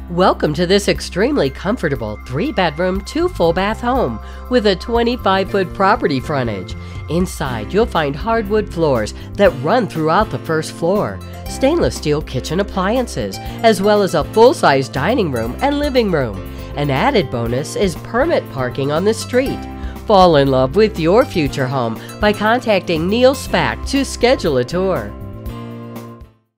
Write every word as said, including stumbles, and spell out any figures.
Welcome to this extremely comfortable three-bedroom, two-full-bath home with a twenty-five foot property frontage. Inside, you'll find hardwood floors that run throughout the first floor, stainless steel kitchen appliances, as well as a full-size dining room and living room. An added bonus is permit parking on the street. Fall in love with your future home by contacting Neil Spak to schedule a tour.